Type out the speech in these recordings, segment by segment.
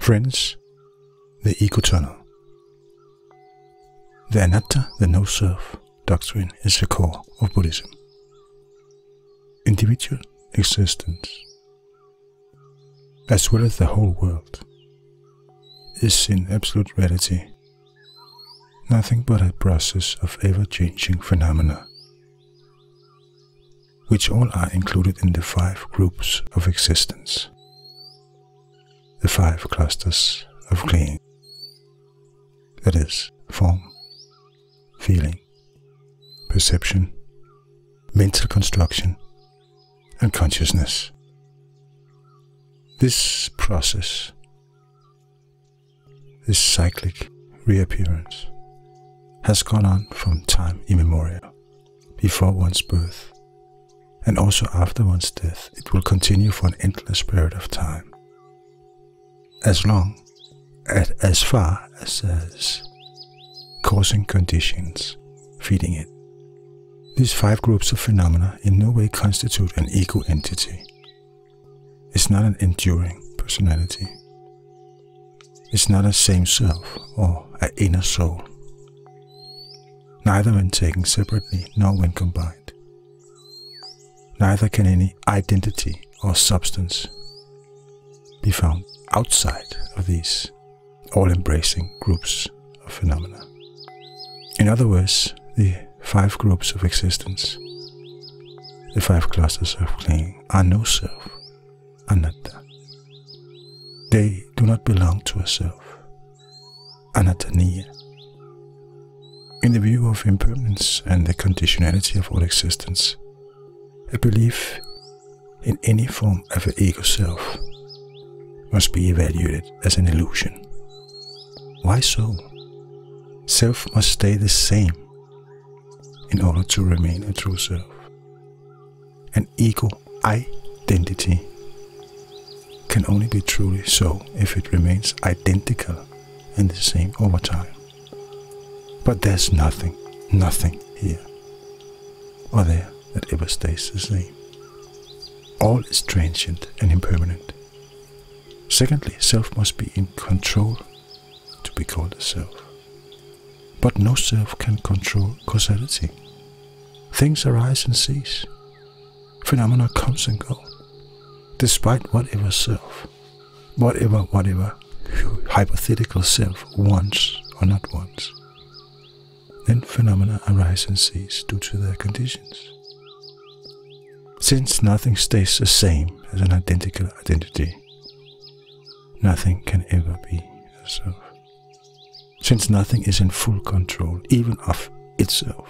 Friends, the ego tunnel. The anatta, the no-self doctrine, is the core of Buddhism. Individual existence, as well as the whole world, is in absolute reality nothing but a process of ever-changing phenomena, which all are included in the 5 groups of existence, the 5 clusters of clinging, that is, form, feeling, perception, mental construction, and consciousness. This process, this cyclic reappearance, has gone on from time immemorial, before one's birth, and also after one's death. It will continue for an endless period of time, as far as there's causing conditions feeding it. These 5 groups of phenomena in no way constitute an ego entity. It's not an enduring personality. It's not a same self or an inner soul, neither when taken separately nor when combined. Neither can any identity or substance be found outside of these all-embracing groups of phenomena. In other words, the 5 groups of existence, the 5 clusters of clinging, are no self, anatta. They do not belong to a self, anattaniya. In the view of impermanence and the conditionality of all existence, a belief in any form of an ego self must be evaluated as an illusion. Why so? Self must stay the same in order to remain a true self. An ego identity can only be truly so if it remains identical and the same over time. But there's nothing here or there that ever stays the same. All is transient and impermanent. Secondly, self must be in control to be called a self. But no self can control causality. Things arise and cease. Phenomena comes and go. Despite whatever self, whatever hypothetical self wants or not wants, then phenomena arise and cease due to their conditions. Since nothing stays the same as an identical identity, nothing can ever be a self. Since nothing is in full control even of itself,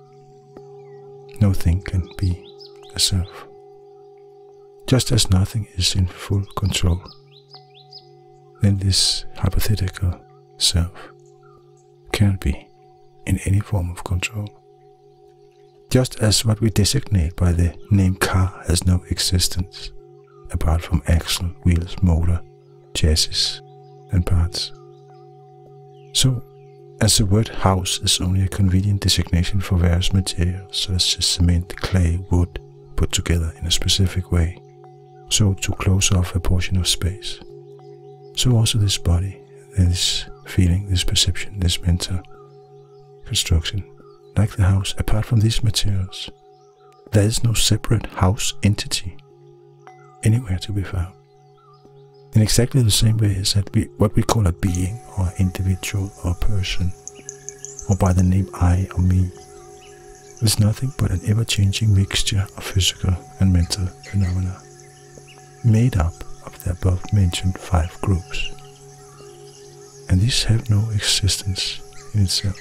no thing can be a self. Just as nothing is in full control, then this hypothetical self cannot be in any form of control. Just as what we designate by the name car has no existence apart from axle, wheels, motor, chassis, and parts. So, as the word house is only a convenient designation for various materials such as cement, clay, wood, put together in a specific way, so to close off a portion of space, so also this body, this feeling, this perception, this mental construction, like the house, apart from these materials, there is no separate house entity anywhere to be found. In exactly the same way as that what we call a being or individual or person, or by the name I or me, is nothing but an ever-changing mixture of physical and mental phenomena, made up of the above-mentioned 5 groups. And these have no existence in itself.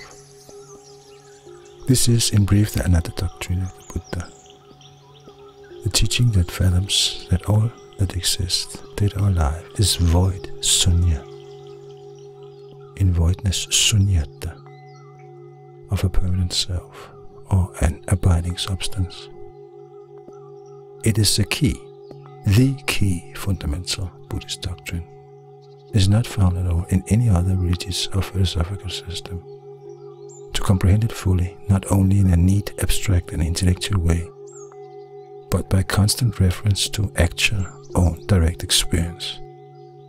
This is, in brief, the anatta doctrine of the Buddha, the teaching that fathoms that all that exists, dead or alive, is void, sunya, in voidness, sunyata, of a permanent self or an abiding substance. It is the key fundamental Buddhist doctrine. It is not found at all in any other religious or philosophical system. To comprehend it fully, not only in a neat, abstract and intellectual way, but by constant reference to actual own direct experience,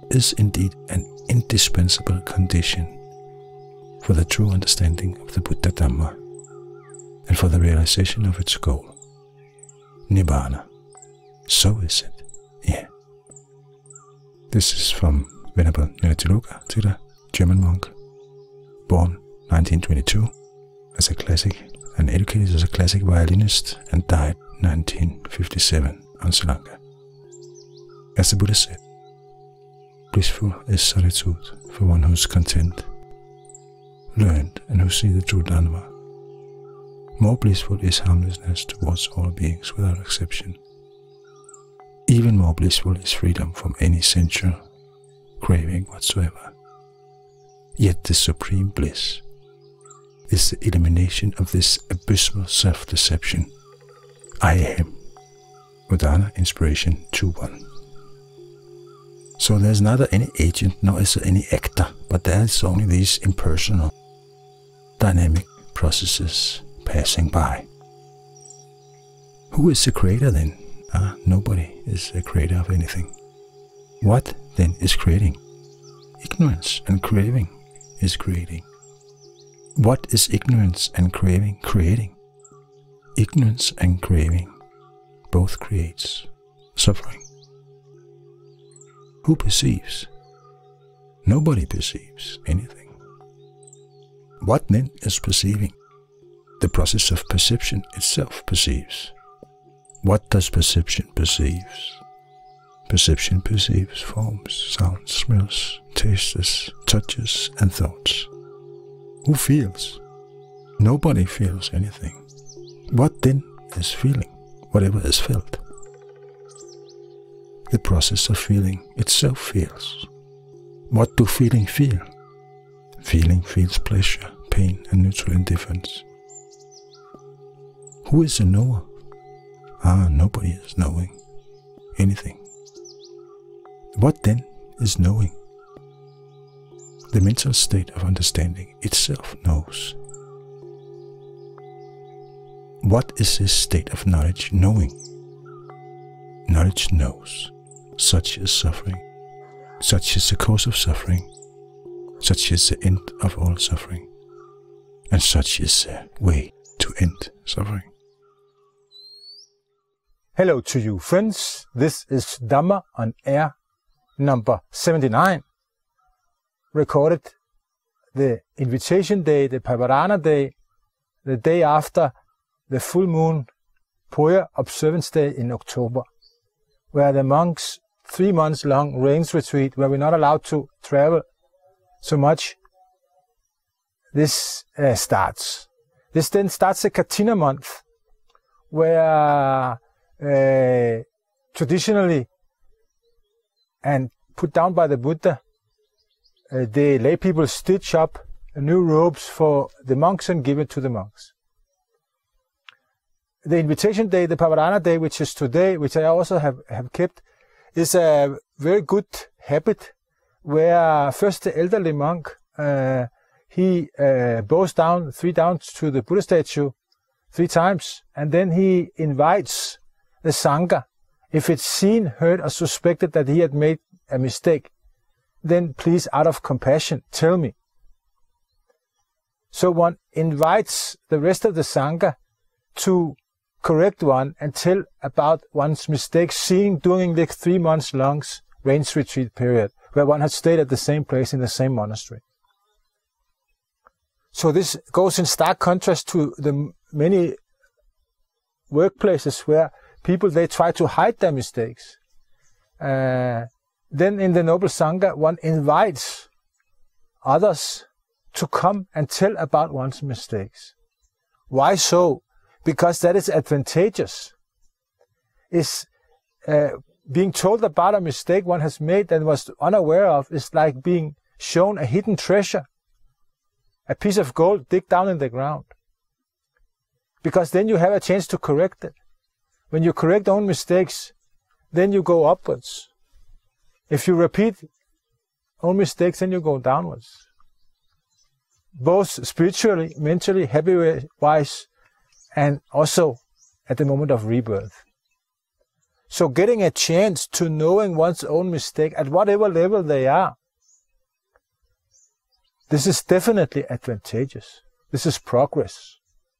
is indeed an indispensable condition for the true understanding of the Buddha Dhamma and for the realization of its goal, Nibbana. So is it, yeah. This is from Venerable Nikaya, German monk, born 1922 as a classic and educated as a classic violinist and died 1957 on Sri Lanka. As the Buddha said, blissful is solitude for one who is content, learned, and who see the true Dhamma. More blissful is harmlessness towards all beings without exception. Even more blissful is freedom from any sensual craving whatsoever. Yet the supreme bliss is the elimination of this abysmal self-deception. I am. Udana Inspiration 2.1. So there's neither any agent nor is there any actor, but there is only these impersonal, dynamic processes passing by. Who is the creator then? Nobody is the creator of anything. What then is creating? Ignorance and craving is creating. What is ignorance and craving creating? Ignorance and craving both creates suffering. Who perceives? Nobody perceives anything. What then is perceiving? The process of perception itself perceives. What does perception perceive? Perception perceives forms, sounds, smells, tastes, touches, and thoughts. Who feels? Nobody feels anything. What then is feeling? Whatever is felt. The process of feeling itself feels. What do feeling feel? Feeling feels pleasure, pain, and neutral indifference. Who is a knower? Nobody is knowing anything. What then is knowing? The mental state of understanding itself knows. What is this state of knowledge knowing? Knowledge knows. Such is suffering. Such is the cause of suffering. Such is the end of all suffering. And such is the way to end suffering. Hello to you friends, this is Dhamma on air number 79, recorded the invitation day, the Pavarana day, the day after the full moon Puya observance day in October, where the monks' 3 months long rains retreat, where we're not allowed to travel so much, this starts. This then starts the Katina month, where traditionally and put down by the Buddha, the lay people stitch up new robes for the monks and give it to the monks. The invitation day, the Pavarana day, which is today, which I also have kept, is a very good habit where first the elderly monk, he bows down 3 times to the Buddha statue 3 times, and then he invites the Sangha. If it's seen, heard, or suspected that he had made a mistake, then please, out of compassion, tell me. So one invites the rest of the Sangha to correct one and tell about one's mistakes, seeing during the 3 months long rains retreat period, where one had stayed at the same place in the same monastery. So this goes in stark contrast to the many workplaces where people, they try to hide their mistakes. Then in the Noble Sangha, one invites others to come and tell about one's mistakes. Why so? Because that is advantageous. Is being told about a mistake one has made and was unaware of is like being shown a hidden treasure, a piece of gold dig down in the ground. Because then you have a chance to correct it. When you correct own mistakes, then you go upwards. If you repeat own mistakes, then you go downwards. Both spiritually, mentally, happy-wise, and also at the moment of rebirth. So getting a chance to knowing one's own mistake at whatever level they are, this is definitely advantageous. This is progress.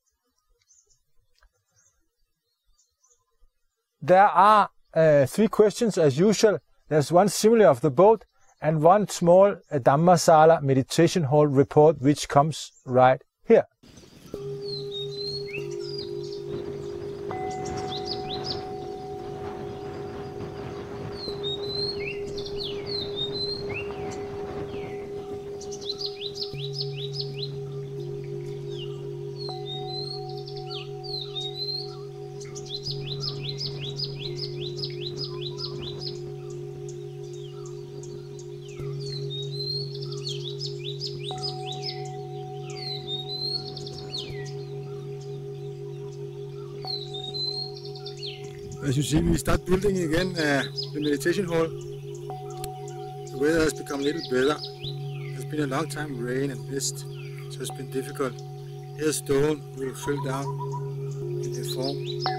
There are 3 questions as usual. There's one simile of the boat and one small Dhamma Salha meditation hall report which comes right here. As you see, we start building again the meditation hall. The weather has become a little better. It's been a long time rain and mist, so it's been difficult. Here's stone will fill down in the form.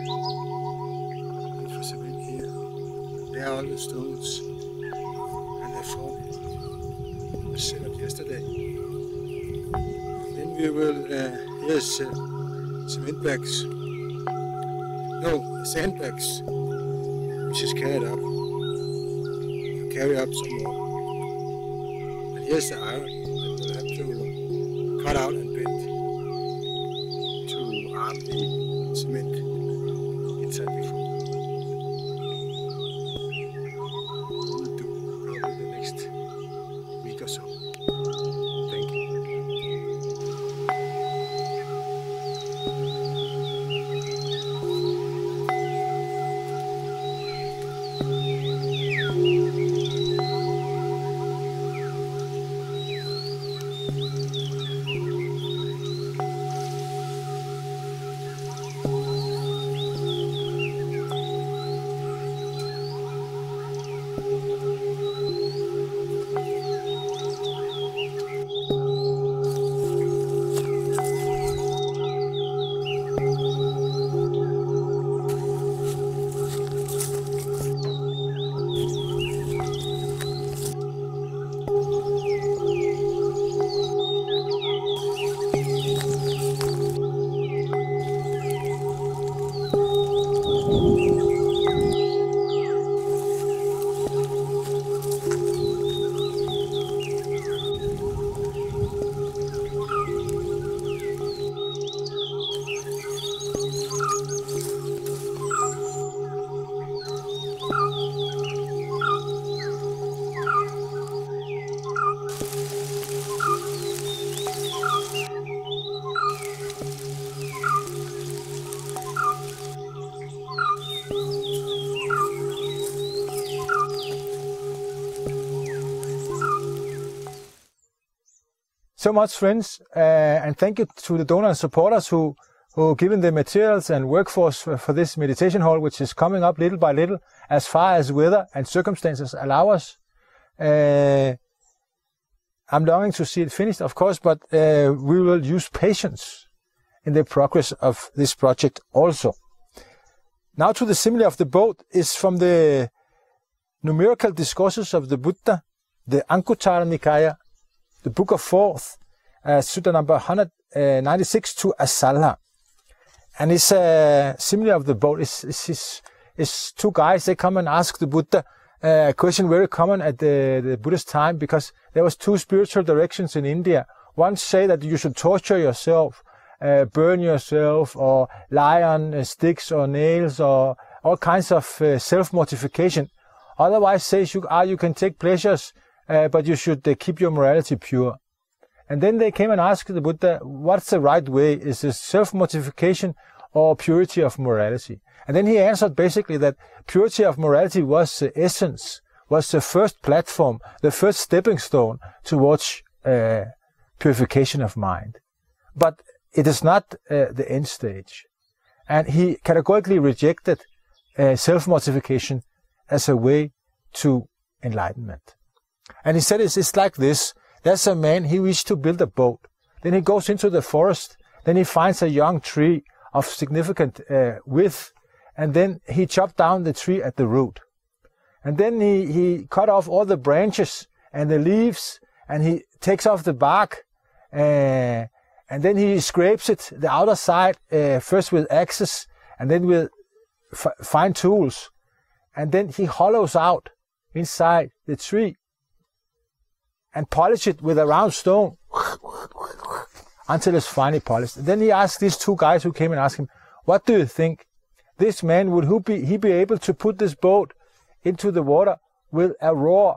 And for cement here, there are all the stones and the form was set up yesterday. Then we will, here's cement bags. No, sandbags, which is carried up. Carry up some more. And here's the iron that we'll have to cut out and bend to arm the cement inside the form. We'll do probably the next week or so. Thank you. So much, friends, and thank you to the donors and supporters who given the materials and workforce for this meditation hall, which is coming up little by little as far as weather and circumstances allow us. I'm longing to see it finished, of course, but we will use patience in the progress of this project also. Now to the simile of the boat is from the Numerical Discourses of the Buddha, the Anguttara Nikaya, the book of 4th, Sutta number 196 to Salha. And it's a simile of the boat. It's 2 guys, they come and ask the Buddha a question very common at the Buddhist time, because there was 2 spiritual directions in India. One say that you should torture yourself, burn yourself, or lie on sticks or nails, or all kinds of self-mortification. Otherwise says you can take pleasures, but you should keep your morality pure. And then they came and asked the Buddha, what's the right way? Is it self-mortification or purity of morality? And then he answered basically that purity of morality was the essence, was the first platform, the first stepping stone towards purification of mind. But it is not the end stage. And he categorically rejected self-mortification as a way to enlightenment. And he said it's like this. There's a man, he wished to build a boat. Then he goes into the forest. Then he finds a young tree of significant width. and then he chopped down the tree at the root. And then he cut off all the branches and the leaves, and he takes off the bark, and then he scrapes it, the outer side, first with axes, and then with fine tools. And then he hollows out inside the tree and polish it with a round stone until it's finally polished. And then he asked these two guys who came and asked him, what do you think? This man, would he be able to put this boat into the water with a roar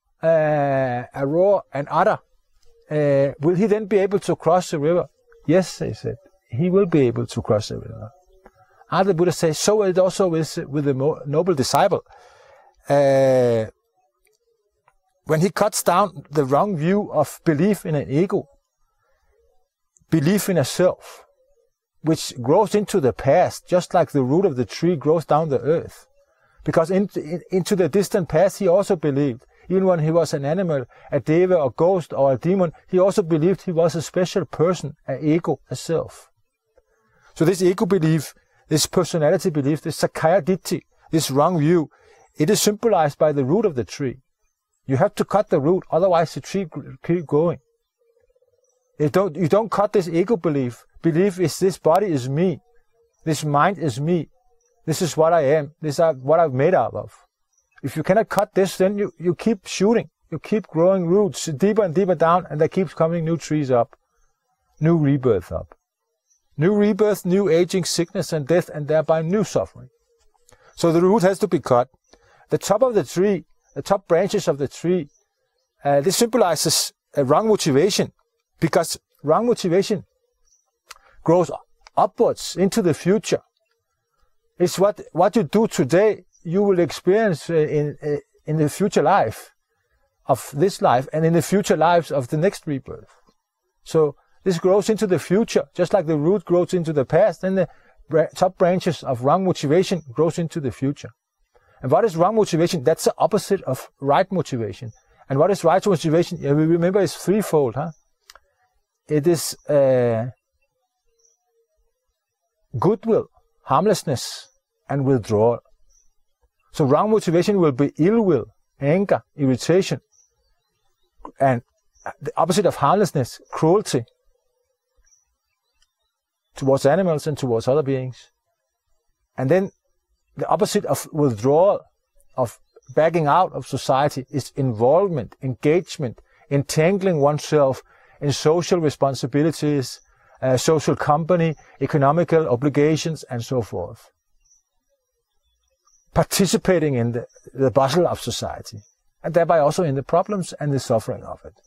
and udder? Will he then be able to cross the river? Yes, they said, he will be able to cross the river. And the Buddha says, so it also is with the noble disciple. When he cuts down the wrong view of belief in an ego, belief in a self, which grows into the past, just like the root of the tree grows down the earth. Because into the distant past he also believed, even when he was an animal, a deva, a ghost, or a demon, he also believed he was a special person, an ego, a self. So this ego belief, this personality belief, this Sakkaya Ditthi, this wrong view, it is symbolized by the root of the tree. You have to cut the root, otherwise the tree keep growing. You don't cut this ego belief. Belief is this body is me, this mind is me, this is what I am, this is what I'm made out of. If you cannot cut this, then you keep shooting, you keep growing roots deeper and deeper down, and there keeps coming new trees up, new rebirth up. New rebirth, new aging, sickness and death, and thereby new suffering. So the root has to be cut. The top of the tree, the top branches of the tree, this symbolizes a wrong motivation, because wrong motivation grows upwards into the future. It's what you do today, you will experience in the future life of this life, and in the future lives of the next rebirth. So this grows into the future, just like the root grows into the past, and the top branches of wrong motivation grows into the future. And what is wrong motivation? That's the opposite of right motivation. And what is right motivation? Yeah, we remember it's threefold. It is goodwill, harmlessness, and withdrawal. So wrong motivation will be ill will, anger, irritation, and the opposite of harmlessness, cruelty towards animals and towards other beings. And then the opposite of withdrawal, of backing out of society, is involvement, engagement, entangling oneself in social responsibilities, social company, economical obligations, and so forth. Participating in the bustle of society, and thereby also in the problems and the suffering of it.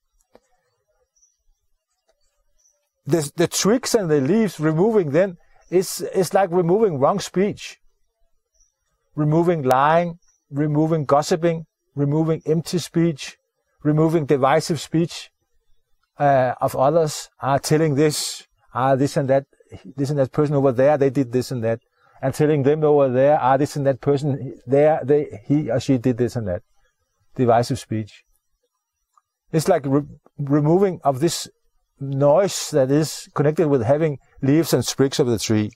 The twigs and the leaves, removing them, is like removing wrong speech, removing lying, removing gossiping, removing empty speech, removing divisive speech of others, telling this and that person over there, they did this and that, and telling them over there, this and that person there, he or she did this and that. Divisive speech. It's like removing of this noise that is connected with having leaves and sprigs of the tree.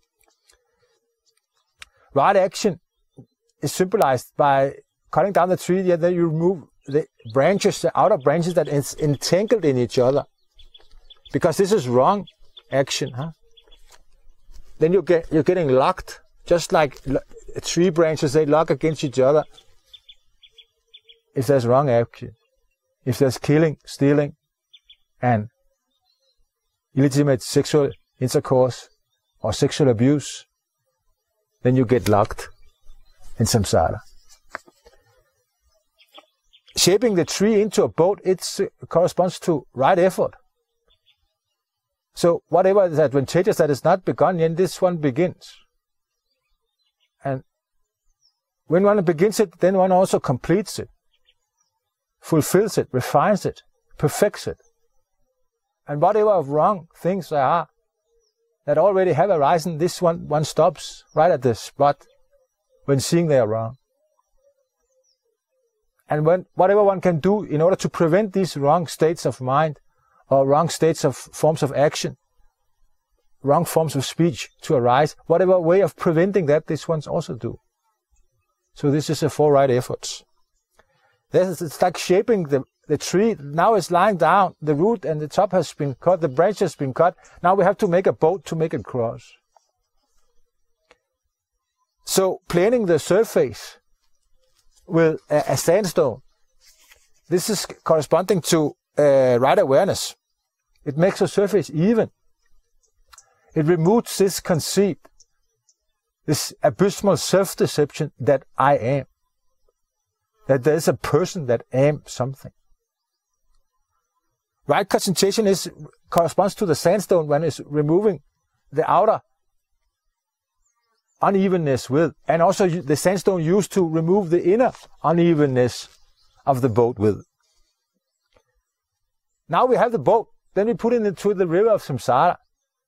Right action is symbolized by cutting down the tree, then you remove the branches, the outer branches that is entangled in each other. Because this is wrong action. Then you're getting locked, just like tree branches, they lock against each other. If there's wrong action, if there's killing, stealing, and illegitimate sexual intercourse or sexual abuse, then you get locked in samsara. Shaping the tree into a boat, it corresponds to right effort. So whatever is advantageous that is not begun, then this one begins. And when one begins it, then one also completes it, fulfills it, refines it, perfects it. And whatever of wrong things there are that already have arisen, this one stops right at the spot when seeing they are wrong. And whatever one can do in order to prevent these wrong states of mind or wrong states of forms of action, wrong forms of speech to arise, whatever way of preventing that, these ones also do. So this is a 4 right efforts. It's like shaping the tree. Now it's lying down, the root and the top has been cut, the branch has been cut. Now we have to make a boat to make it cross. So planing the surface with a sandstone, this is corresponding to right awareness. It makes the surface even. It removes this conceit, this abysmal self-deception that I am. That there is a person that am something. Right concentration corresponds to the sandstone when it's removing the outer unevenness with, and also the sandstone used to remove the inner unevenness of the boat with. Now we have the boat, then we put it into the river of samsara.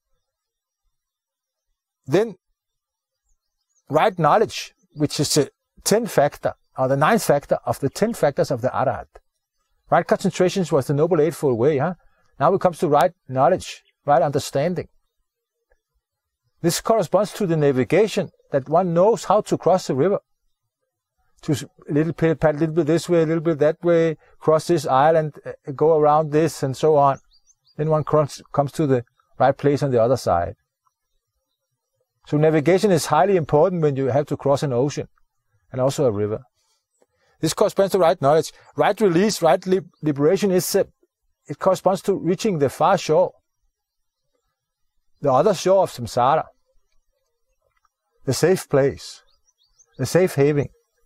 Then right knowledge, which is the 10th factor, or the 9th factor of the 10 factors of the Arhat. Right concentration was the Noble Eightfold Way. Now it comes to right knowledge, right understanding. This corresponds to the navigation, that one knows how to cross the river. To a little bit this way, a little bit that way, cross this island, go around this, and so on. Then one comes to the right place on the other side. So navigation is highly important when you have to cross an ocean and also a river. This corresponds to right knowledge. Right release, right liberation it corresponds to reaching the far shore, the other shore of samsara, the safe place, the safe haven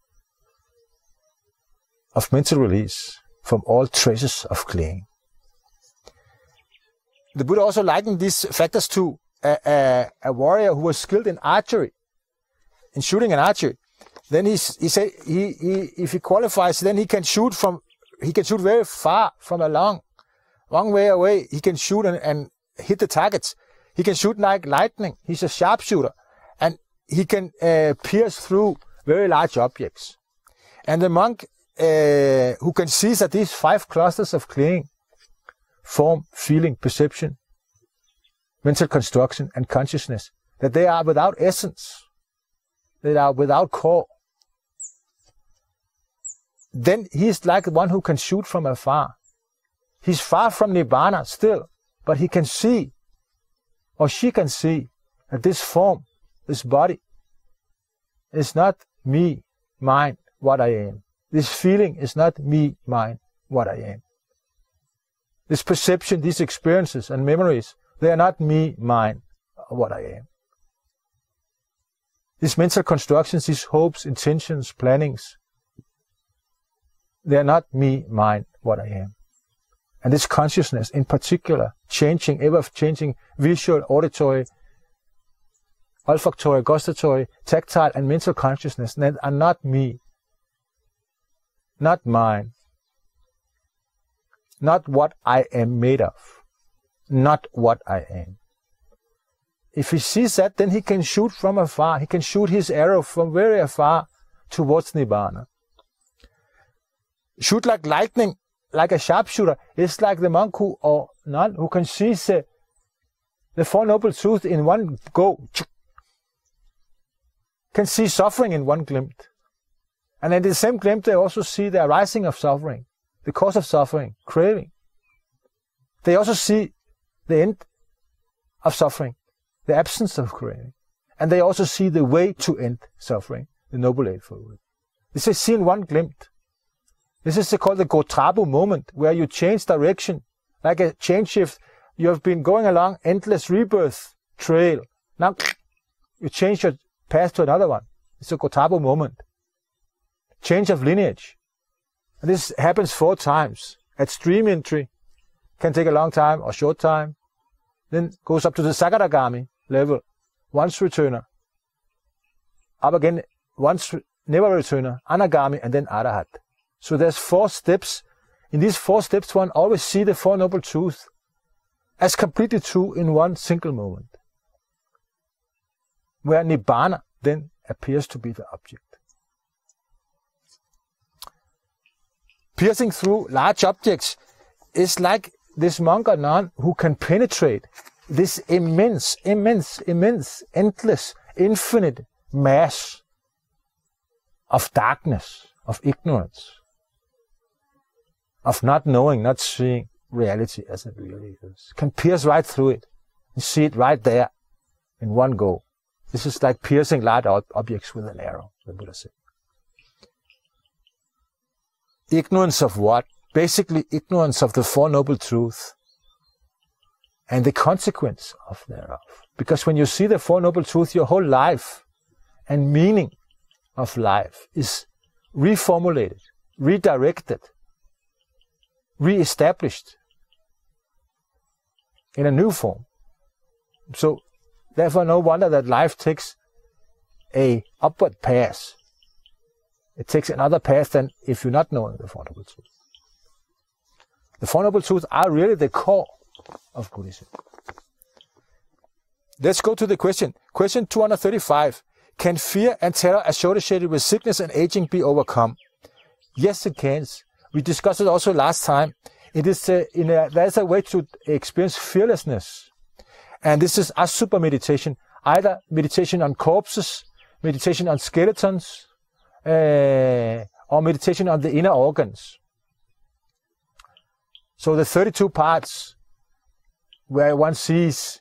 of mental release from all traces of clinging. The Buddha also likened these factors to a warrior who was skilled in archery, in shooting and archery. Then he said if he qualifies, then he can shoot very far from a long way away. He can shoot and hit the targets. He can shoot like lightning. He's a sharpshooter, and he can pierce through very large objects. And the monk who can see that these 5 clusters of clinging, form, feeling, perception, mental construction, and consciousness, that they are without essence, they are without core, then he is like the one who can shoot from afar. He's far from Nibbana still, but he can see, or she can see, that this form, this body, is not me, mine, what I am. This feeling is not me, mine, what I am. This perception, these experiences and memories, they are not me, mine, what I am. These mental constructions, these hopes, intentions, plannings, they are not me, mine, what I am. And this consciousness in particular, changing, ever-changing visual, auditory, olfactory, gustatory, tactile and mental consciousness, that are not me, not mine, not what I am made of, not what I am. If he sees that, then he can shoot from afar. He can shoot his arrow from very afar towards Nibbana. Shoot like lightning, like a sharpshooter. It's like the monk or nun who can see the Four Noble Truths in one go. Can see suffering in one glimpse. And in the same glimpse, they also see the arising of suffering, the cause of suffering, craving. They also see the end of suffering, the absence of craving. And they also see the way to end suffering, the Noble Eightfold Way. This is seen one glimpse. This is called the goto moment, where you change direction, like a change shift. You have been going along endless rebirth trail. Now you change your path to another one. It's a goto moment. Change of lineage. And this happens 4 times. At stream entry, can take a long time or short time. Then goes up to the Sagaragami level. Once returner. Up again, once never returner. Anagami, and then Arahat. So there's 4 steps. In these 4 steps, one always see the Four Noble Truths as completely true in one single moment, where Nibbana then appears to be the object. Piercing through large objects is like this monk or nun who can penetrate this immense, endless, infinite mass of darkness, of ignorance, of not knowing, not seeing reality as it really is, can pierce right through it. You see it right there in one go. This is like piercing large objects with an arrow, the Buddha said. Ignorance of what? Basically, ignorance of the Four Noble Truths and the consequence of thereof. Because when you see the Four Noble Truths, your whole life and meaning of life is reformulated, redirected, re-established in a new form. So, therefore, no wonder that life takes a upward path. It takes another path than if you're not knowing the Four Noble Truths. The Four Noble Truths are really the core of Buddhism. Let's go to the question. Question 235. Can fear and terror associated with sickness and aging be overcome? Yes, it can. We discussed it also last time. It is there's a way to experience fearlessness. And this is asubha meditation. Either meditation on corpses, meditation on skeletons, or meditation on the inner organs. So the 32 parts where one sees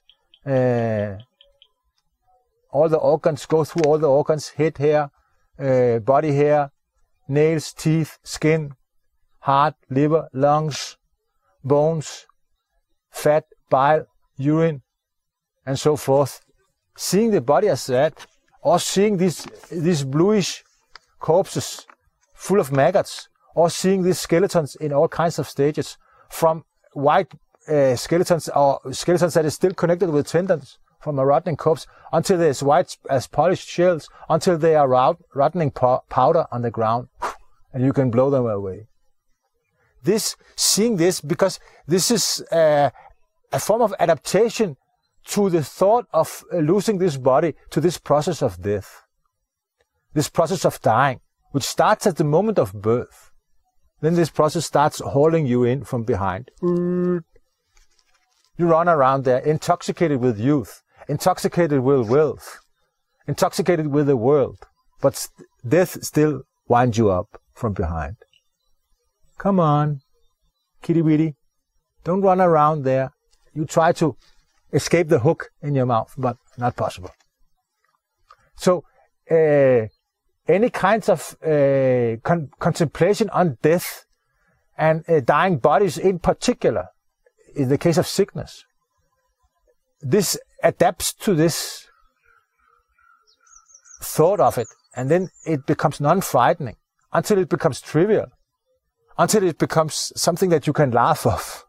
all the organs, go through all the organs, head hair, body hair, nails, teeth, skin, heart, liver, lungs, bones, fat, bile, urine, and so forth. Seeing the body as that, or seeing these bluish corpses full of maggots, or seeing these skeletons in all kinds of stages, from white skeletons or skeletons that is still connected with tendons from a rotting corpse, until they're as white as polished shells, until they are rotting powder on the ground, and you can blow them away. Seeing this, because this is a form of adaptation to the thought of losing this body, to this process of death, this process of dying, which starts at the moment of birth. Then this process starts hauling you in from behind. You run around there, intoxicated with youth, intoxicated with wealth, intoxicated with the world, but death still winds you up from behind. Come on, kitty bitty, don't run around there. You try to escape the hook in your mouth, but not possible. So, any kinds of contemplation on death and dying bodies in particular, in the case of sickness, this adapts to this thought of it, and then it becomes non-frightening until it becomes trivial, until it becomes something that you can laugh of,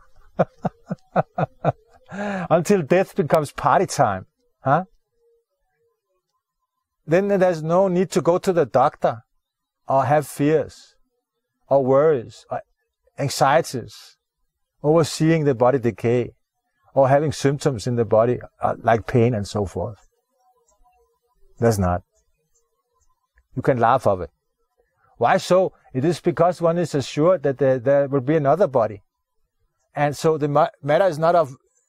until death becomes party time, huh? Then there's no need to go to the doctor or have fears or worries or anxieties over seeing the body decay or having symptoms in the body like pain and so forth. There's not. You can laugh of it. Why so? It is because one is assured that there will be another body. And so the matter is not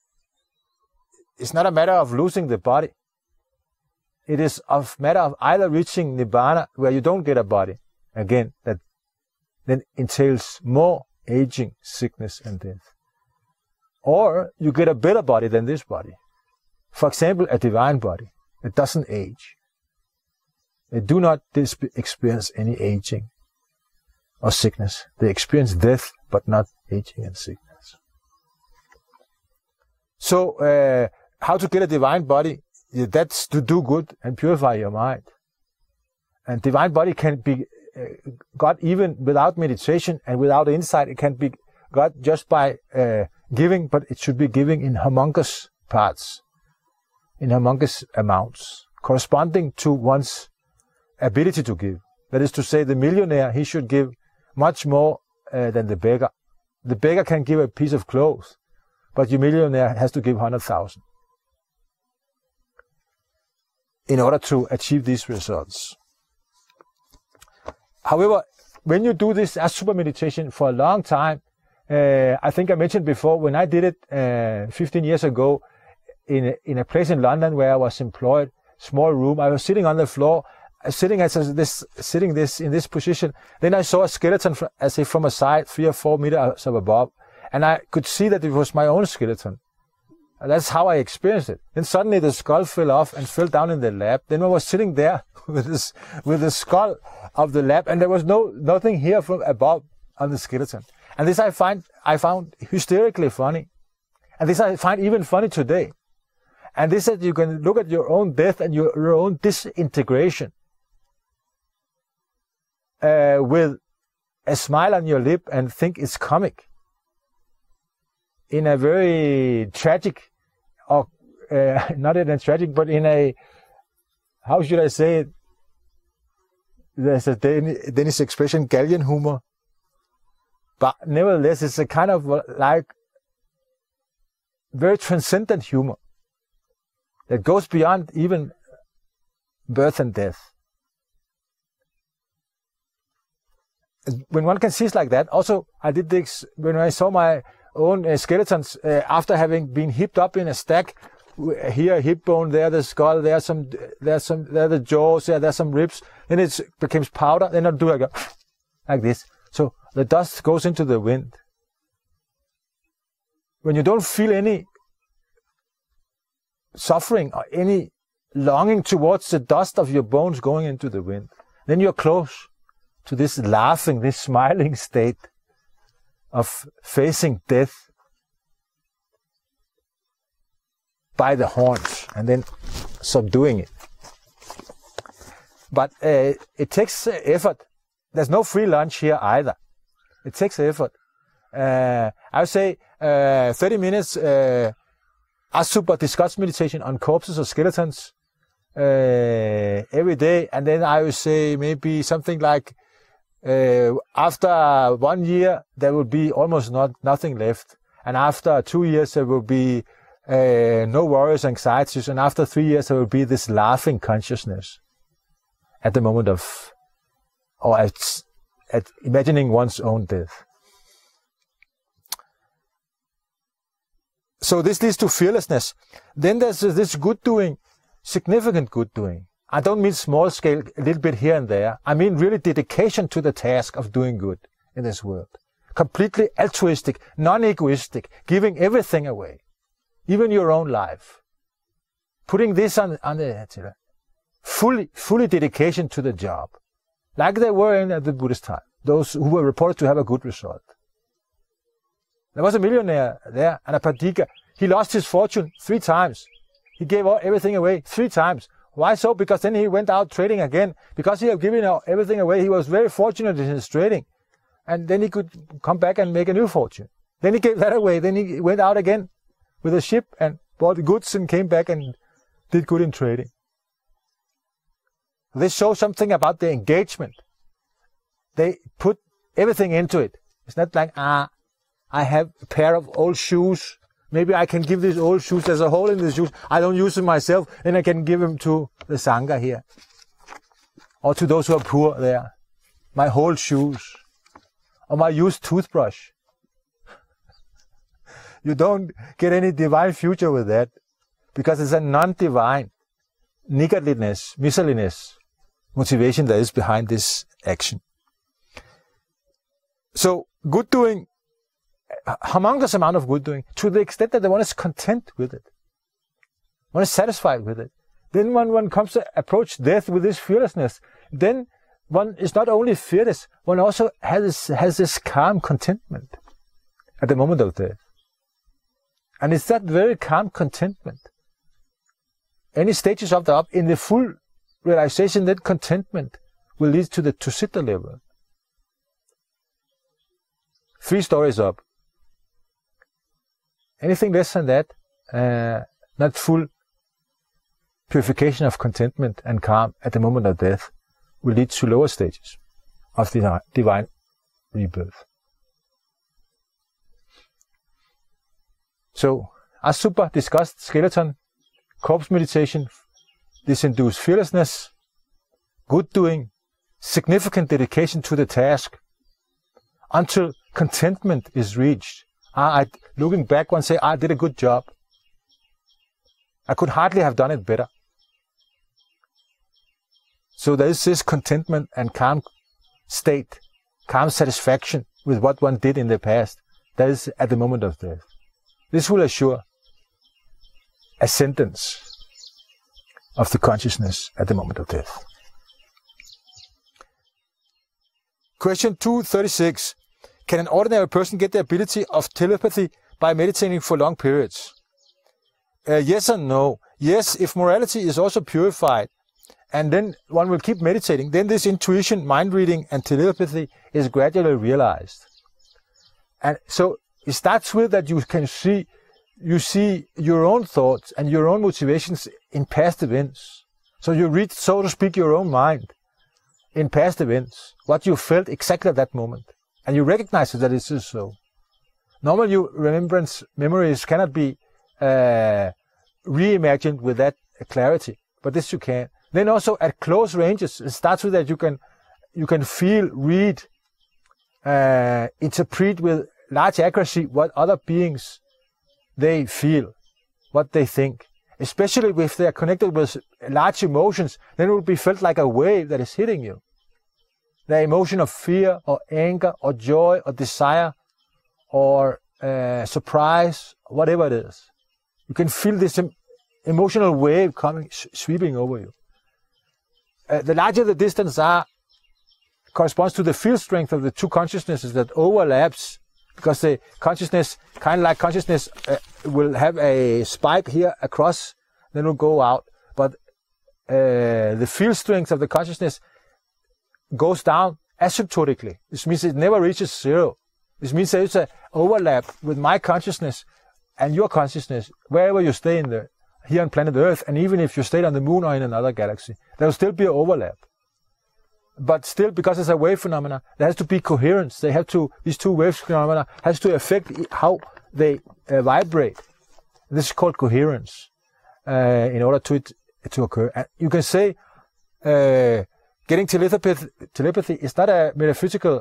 a matter of losing the body. It is a matter of either reaching Nibbana, where you don't get a body, again, that then entails more aging, sickness, and death. Or you get a better body than this body. For example, a divine body that doesn't age. They do not experience any aging or sickness. They experience death, but not aging and sickness. So, how to get a divine body? That's to do good and purify your mind. And divine body can be got even without meditation and without insight. It can be got just by giving, but it should be giving in humongous parts, in humongous amounts, corresponding to one's ability to give. That is to say, the millionaire, he should give much more than the beggar. The beggar can give a piece of clothes, but the millionaire has to give 100,000. In order to achieve these results. However, when you do this asubha meditation for a long time, I think I mentioned before, when I did it 15 years ago, in a place in London where I was employed, small room. I was sitting on the floor, sitting in this position. Then I saw a skeleton as if from a side, 3 or 4 meters above, and I could see that it was my own skeleton. And that's how I experienced it. Then suddenly the skull fell off and fell down in the lap. Then I was sitting there with the skull of the lap, and there was nothing here from above on the skeleton. And this I found hysterically funny. And this I find even funny today. And this that you can look at your own death and your own disintegration with a smile on your lip and think it's comic. In a very tragic, or not in a tragic, but in a, how should I say it? There's a Danish expression, galleon humor. But nevertheless, it's a kind of like very transcendent humor that goes beyond even birth and death. When one can see it like that, also I did this when I saw my own skeletons after having been heaped up in a stack. Here a hip bone, there the skull, there the jaws, there's some ribs. Then it becomes powder. Then I do like this. So the dust goes into the wind. When you don't feel any suffering or any longing towards the dust of your bones going into the wind, then you're close to this laughing, this smiling state of facing death by the horns and then subduing it. But it takes effort. There's no free lunch here either. It takes effort. I would say 30 minutes Asubha discuss meditation on corpses or skeletons every day, and then I would say maybe something like after 1 year there will be almost nothing left, and after 2 years there will be no worries, anxieties, and after 3 years there will be this laughing consciousness at the moment of, or at imagining one's own death. So this leads to fearlessness. Then there's this good doing, significant good doing. I don't mean small scale, a little bit here and there. I mean really dedication to the task of doing good in this world. Completely altruistic, non-egoistic, giving everything away, even your own life. Putting this on the fully dedication to the job, like they were in the Buddhist time, those who were reported to have a good result. There was a millionaire there, and a Padika. He lost his fortune 3 times. He gave everything away 3 times. Why so? Because then he went out trading again. Because he had given everything away, he was very fortunate in his trading. And then he could come back and make a new fortune. Then he gave that away. Then he went out again with a ship and bought goods and came back and did good in trading. This shows something about the engagement. They put everything into it. It's not like, I have a pair of old shoes. Maybe I can give these old shoes. There's a hole in the shoes. I don't use them myself. And I can give them to the Sangha here. Or to those who are poor there. My old shoes. Or my used toothbrush. You don't get any divine future with that. Because it's a non-divine niggardliness, miserliness motivation that is behind this action. So, good doing, humongous amount of good doing, to the extent that one is content with it. One is satisfied with it. Then when one comes to approach death with this fearlessness, then one is not only fearless, one also has this calm contentment at the moment of death. And it's that very calm contentment. Any stages of the up, in the full realization, that contentment will lead to the Tusita level. 3 stories up. Anything less than that, not full purification of contentment and calm at the moment of death, will lead to lower stages of the divine rebirth. So, Asubha discussed skeleton, corpse meditation. This induced fearlessness, good doing, significant dedication to the task, until contentment is reached. Looking back, one say, I did a good job. I could hardly have done it better. So there is this contentment and calm state, calm satisfaction with what one did in the past. That is at the moment of death. This will assure ascendance of the consciousness at the moment of death. Question 236. Can an ordinary person get the ability of telepathy by meditating for long periods? Yes and no. Yes, if morality is also purified, and then one will keep meditating, then this intuition, mind reading, and telepathy is gradually realized. And so it starts with that you see your own thoughts and your own motivations in past events. So you read, so to speak, your own mind in past events, what you felt exactly at that moment. And you recognize that it is so. Normally, memories cannot be reimagined with that clarity, but this you can. Then also at close ranges, it starts with that you can feel, read, interpret with large accuracy what other beings they feel, what they think. Especially if they are connected with large emotions, then it will be felt like a wave that is hitting you. The emotion of fear or anger or joy or desire or surprise, whatever it is. You can feel this emotional wave coming, sweeping over you. The larger the distance corresponds to the field strength of the two consciousnesses that overlaps, because the consciousness, kind of like consciousness, will have a spike here across, then will go out. But the field strength of the consciousness goes down asymptotically. This means it never reaches zero. This means there is an overlap with my consciousness and your consciousness, wherever you stay here on planet Earth, and even if you stayed on the moon or in another galaxy, there will still be an overlap. But still, because it's a wave phenomena, there has to be coherence. These two wave phenomena has to affect how they vibrate. This is called coherence in order to it to occur. And you can say getting telepathy is not a metaphysical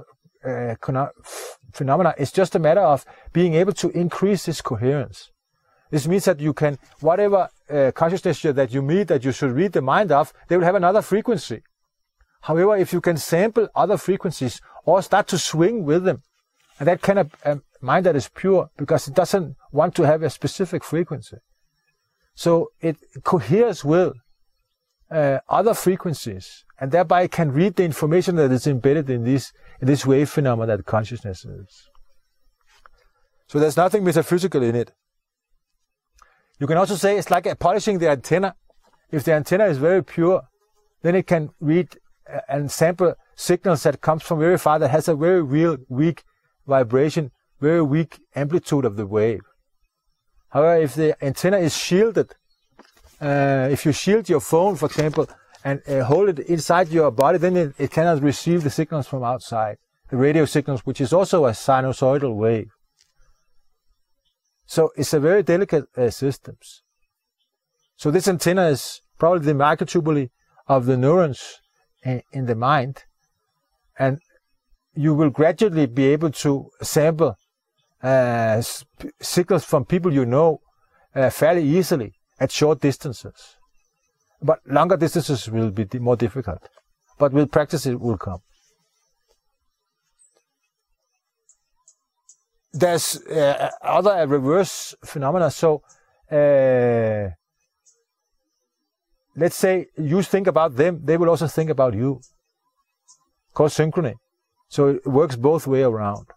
phenomena. It's just a matter of being able to increase this coherence. This means that you can, whatever consciousness that you meet, that you should read the mind of, they will have another frequency. However, if you can sample other frequencies or start to swing with them, and that kind of mind that is pure, because it doesn't want to have a specific frequency. So it coheres with other frequencies, and thereby can read the information that is embedded in this wave phenomena that consciousness is. So there's nothing metaphysical in it. You can also say it's like polishing the antenna. If the antenna is very pure, then it can read and sample signals that comes from very far, that has a very real weak vibration, very weak amplitude of the wave. However, if the antenna is shielded, if you shield your phone, for example, and hold it inside your body, then it cannot receive the signals from outside, the radio signals, which is also a sinusoidal wave. So it's a very delicate system. So this antenna is probably the microtubule of the neurons in the mind, and you will gradually be able to sample signals from people you know fairly easily at short distances. But longer distances will be more difficult. But with practice it will come. There's other reverse phenomena. So let's say you think about them, they will also think about you. Called synchrony. So it works both way around.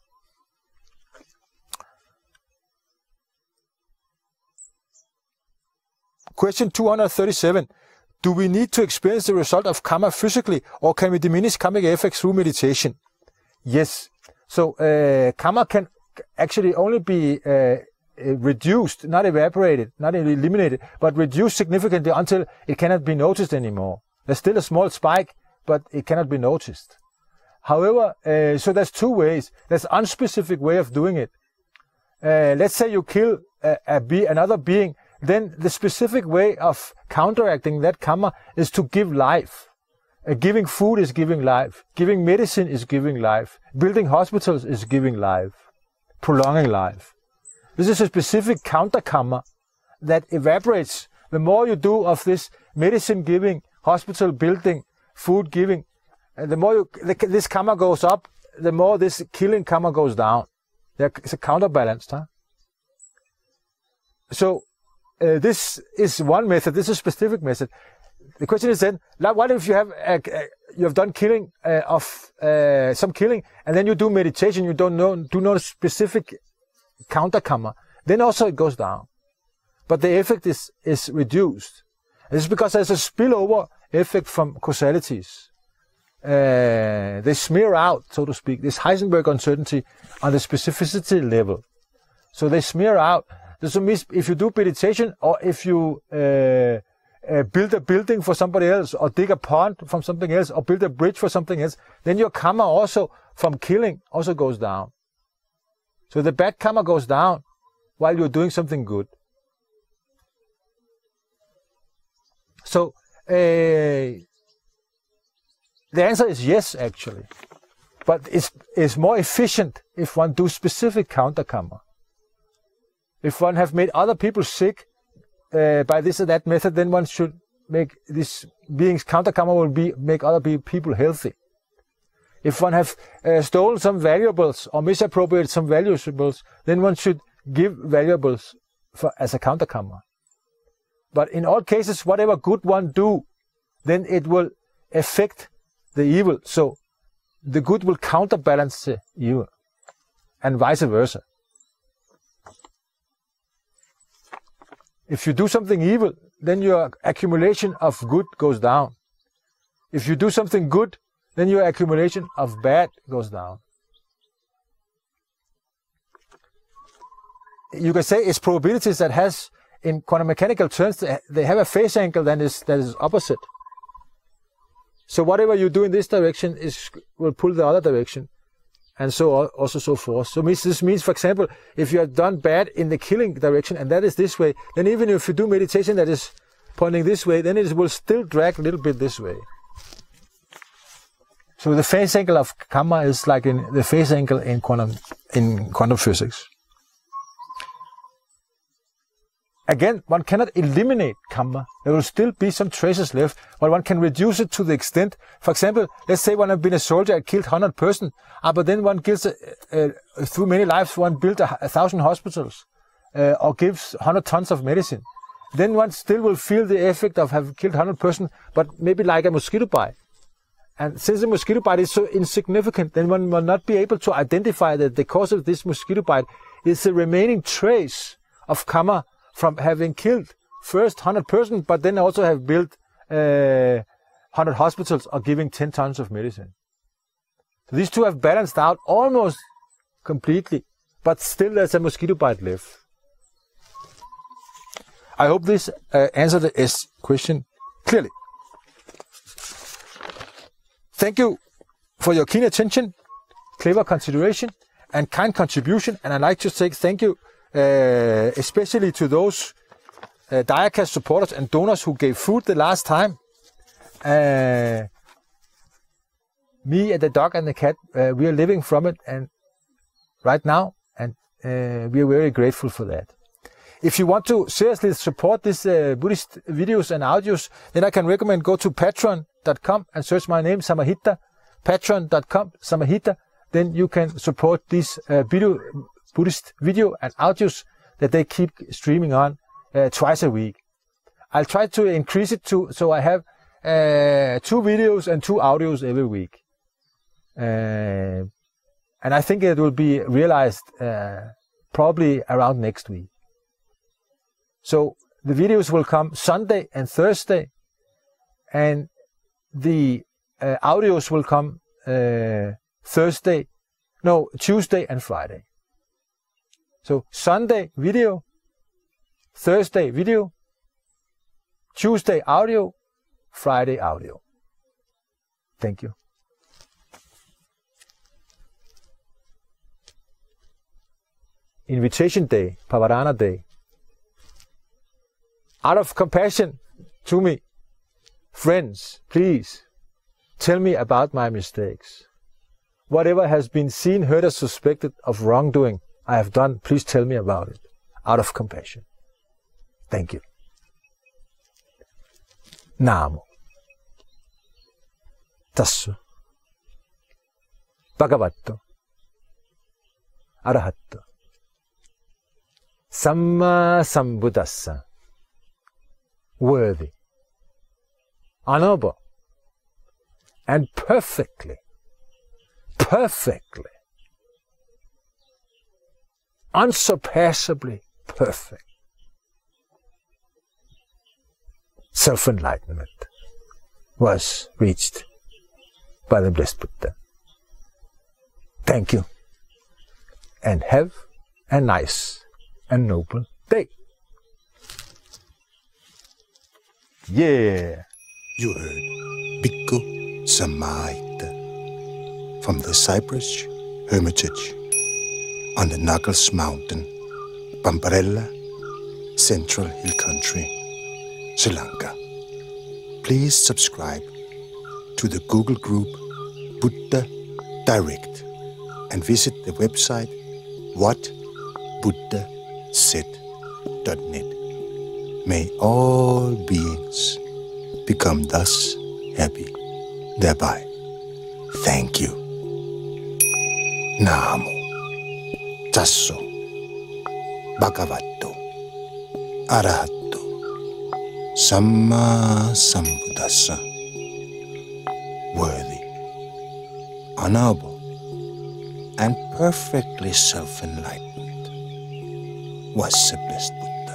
Question 237. Do we need to experience the result of karma physically, or can we diminish karmic effects through meditation? Yes. So karma can actually only be reduced, not evaporated, not eliminated, but reduced significantly until it cannot be noticed anymore. There's still a small spike, but it cannot be noticed. However, so there's two ways. There's an unspecific way of doing it. Let's say you kill another being, then the specific way of counteracting that karma is to give life. Giving food is giving life. Giving medicine is giving life. Building hospitals is giving life. Prolonging life. This is a specific counter karma that evaporates the more you do of this medicine giving, hospital building, food giving, and the more this kamma goes up, the more this killing kamma goes down. It's a counterbalanced. Huh? So this is one method. This is a specific method. The question is then, what if you have done killing some killing, and then you do meditation, you do no specific counter kamma, then also it goes down, but the effect is reduced. This is because there's a spillover effect from causalities. They smear out, so to speak, this Heisenberg uncertainty on the specificity level. So they smear out. So if you do meditation, or if you build a building for somebody else, or dig a pond from something else, or build a bridge for something else, then your kamma also from killing also goes down. So the bad kamma goes down while you're doing something good. So the answer is yes, actually. But it's more efficient if one does specific counter kamma. If one have made other people sick by this or that method, then one should make this being's counter kamma will make other people healthy. If one have stolen some valuables or misappropriated some valuables, then one should give valuables as a counter kamma. But in all cases, whatever good one do, then it will affect the evil. So the good will counterbalance the evil, and vice versa. If you do something evil, then your accumulation of good goes down. If you do something good, then your accumulation of bad goes down. You can say it's probabilities that has, in quantum mechanical terms, they have a phase angle that is opposite. So whatever you do in this direction will pull the other direction, and so also so forth. So this means, for example, if you have done bad in the killing direction, and that is this way, then even if you do meditation that is pointing this way, then it will still drag a little bit this way. So the phase angle of kamma is like in the phase angle in quantum physics. Again, one cannot eliminate kamma. There will still be some traces left, but one can reduce it to the extent. For example, let's say one has been a soldier and killed 100 persons, but then one gives, through many lives, one built 1,000 hospitals, or gives 100 tons of medicine. Then one still will feel the effect of having killed 100 persons, but maybe like a mosquito bite. And since the mosquito bite is so insignificant, then one will not be able to identify that the cause of this mosquito bite is the remaining trace of kamma from having killed first 100 persons, but then also have built 100 hospitals or giving 10 tons of medicine. So these two have balanced out almost completely, but still there's a mosquito bite left. I hope this answered the S question clearly. Thank you for your keen attention, clever consideration, and kind contribution. And I'd like to say thank you especially to those Dayakas supporters and donors who gave food the last time. Me and the dog and the cat, we are living from it and right now, and we are very grateful for that. If you want to seriously support this Buddhist videos and audios, then I can recommend go to patreon.com and search my name, Samahita, patreon.com, Samahita. Then you can support these Buddhist video and audios that they keep streaming on twice a week. I'll try to increase it so I have 2 videos and 2 audios every week. And I think it will be realized probably around next week. So the videos will come Sunday and Thursday, and the audios will come Tuesday and Friday. So Sunday video, Thursday video, Tuesday audio, Friday audio. Thank you. Invitation Day, Pavarana Day. Out of compassion to me, friends, please tell me about my mistakes. Whatever has been seen, heard, or suspected of wrongdoing I have done, please tell me about it, out of compassion. Thank you. Namo Tassa Bhagavato Arahato Samma Sambuddhassa, worthy, honorable, and perfectly, unsurpassably perfect self-enlightenment was reached by the blessed Buddha. Thank you, and have a nice and noble day. Yeah! You heard Bhikkhu Samahita from the Cypress Hermitage on the Knuckles Mountain, Bambarella, Central Hill Country, Sri Lanka. Please subscribe to the Google group Buddha Direct and visit the website whatbuddhasaid.net. May all beings become thus happy thereby. Thank you. Namo Tasso Bhagavato Arahato Samma Sambuddhassa, worthy, honorable, and perfectly self-enlightened was the blessed Buddha.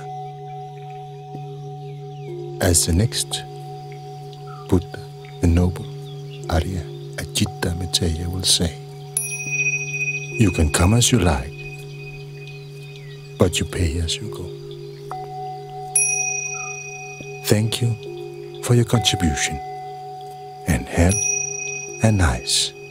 As the next Buddha, the noble Arya Ajita Metteyya will say, you can come as you like, but you pay as you go. Thank you for your contribution, and have a nice